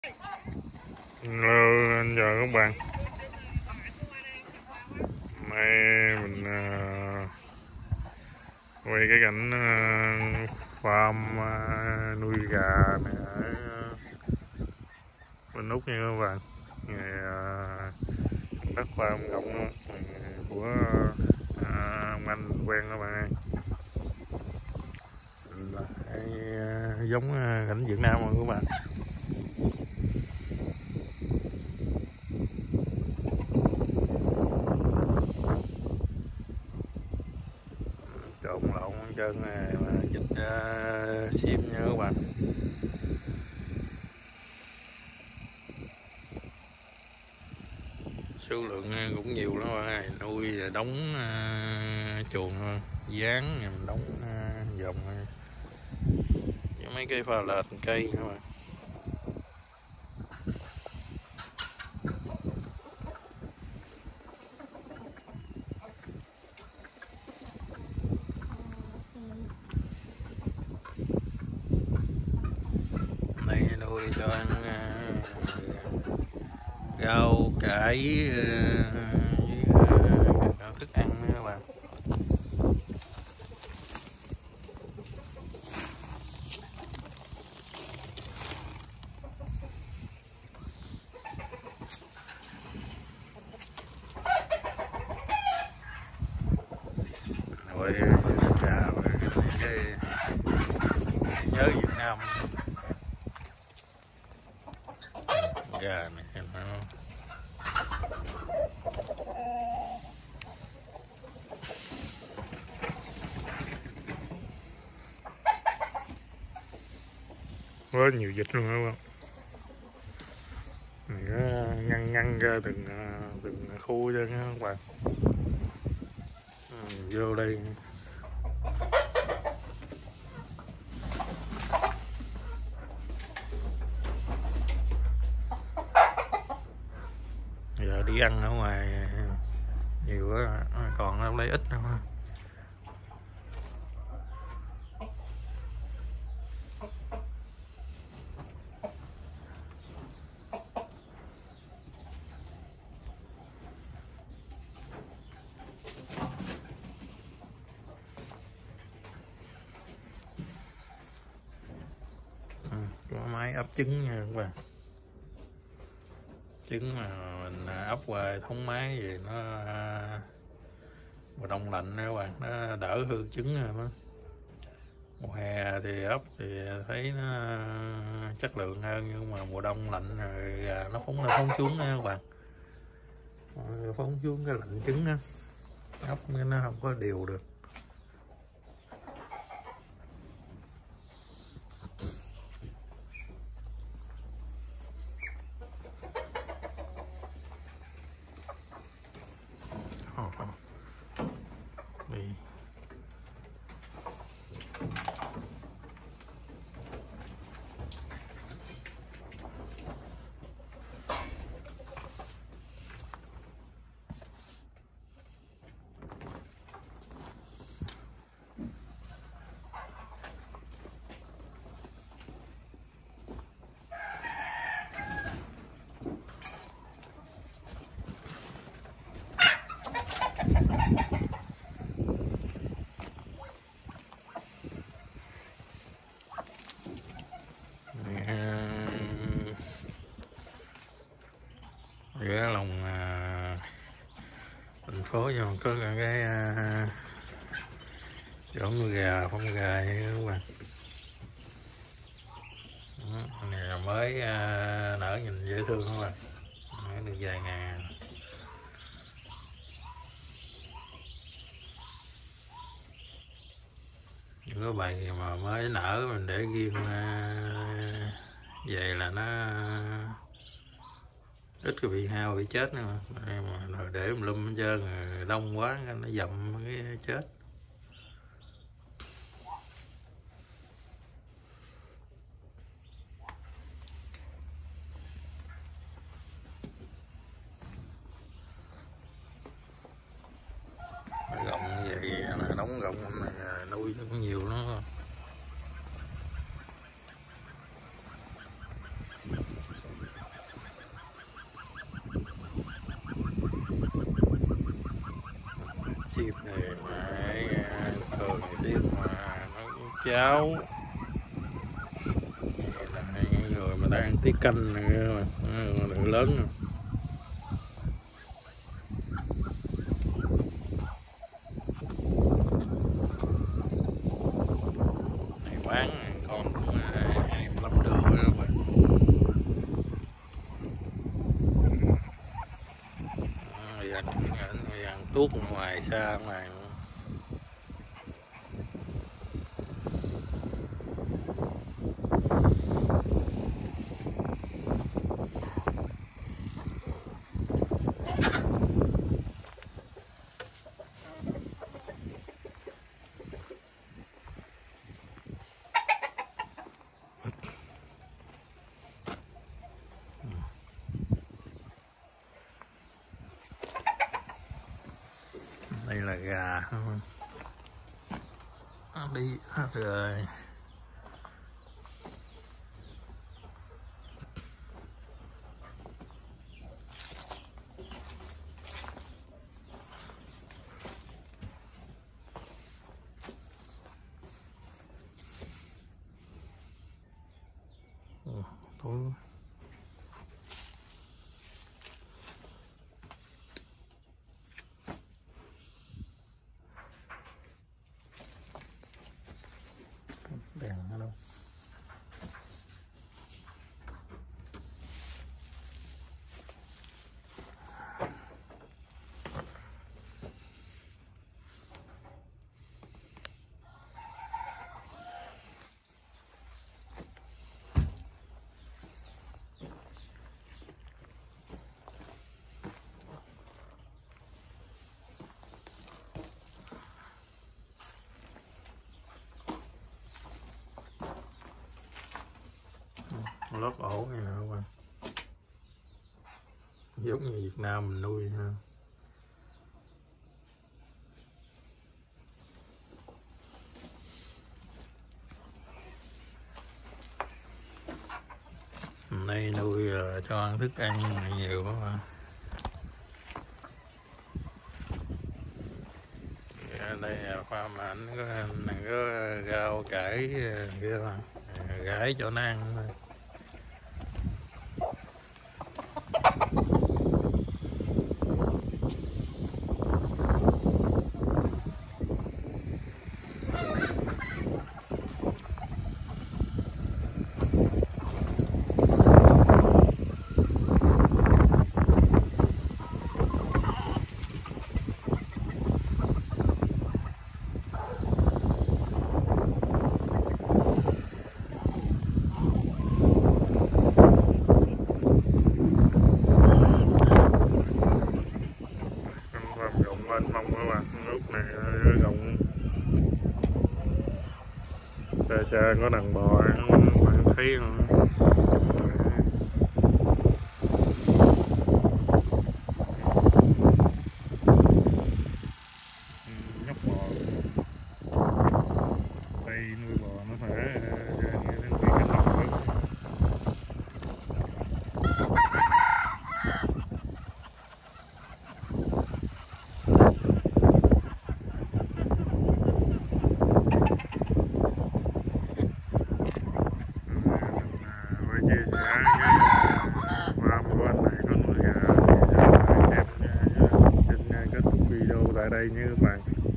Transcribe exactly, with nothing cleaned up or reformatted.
Hello, anh chào các bạn. Hôm nay mình uh, quay cái cảnh uh, farm uh, nuôi gà này ở uh, bên Úc nha các bạn. Ngày uh, đất farm rộng của uh, ông anh quen các bạn ơi. Lại uh, giống uh, cảnh Việt Nam rồi các bạn. Trộn lộn chân này là vịt uh, diêm nha các bạn. Số lượng cũng nhiều lắm các bạn. Nuôi và đóng uh, chuồng thôi, dán mình đóng uh, vòng với mấy cái pha lệch cây các bạn. Đây nuôi cho ăn uh, rau cải uh, với uh, thức ăn nữa các bạn. Rồi gà và cái nhớ Việt Nam. Gà này em thấy không? Có nhiều vịt luôn đúng không? Này nó ngăn ngăn ra từng từng khu cho các bạn. À, vô đây giờ đi ăn ở ngoài nhiều quá, còn ở đây ít đâu. Có máy ấp trứng nha các bạn. Trứng mà mình ấp qua hệ thống máy thì nó mùa đông lạnh đó các bạn, nó đỡ hư trứng rồi đó. Mùa hè thì ấp thì thấy nó chất lượng hơn, nhưng mà mùa đông lạnh rồi gà nó phóng nó phóng xuống nha các bạn. Phóng xuống cái lạnh trứng á, ấp nó không có đều được. Đi. Ở lòng à, thành phố nhưng mà có cái à, chỗ nuôi gà, phong gà như các bạn. Đó, này là mới à, nở nhìn dễ thương các bạn, mới được vài ngày. Những cái bầy mà mới nở mình để riêng à, về là nó ít có bị hao bị chết nữa mà, mà để lum hết trơn rồi đông quá nó dậm cái chết. Rộng như vậy là đóng rộng này nuôi cũng nhiều nó. cháo. Vậy là những người mà đang ăn tiết canh này mà lượng lớn rồi. Này bán con cũng hai mươi lăm đô đó các bạn. Dàn, dàn tuốt ngoài xa ngoài. Đây là gà nó đi hết rồi. Ồ, tối quá. Đèn ở đâu? Lót ổ này nè các bạn, giống như Việt Nam mình nuôi ha. Hôm nay nuôi cho ăn thức ăn nhiều các bạn. Đây là khoa ảnh có, có rau cải kia mà gãi cho nó ăn thôi. Mênh mông các bạn, lúc này rộng xa xa có đàn bò bạn thấy không? Nhóc bò đây, nuôi bò nó phải đăng ký cái lồng đó. Chia sẻ cái farm của anh này có nuôi gà thì xem xin kết thúc video tại đây nha các bạn.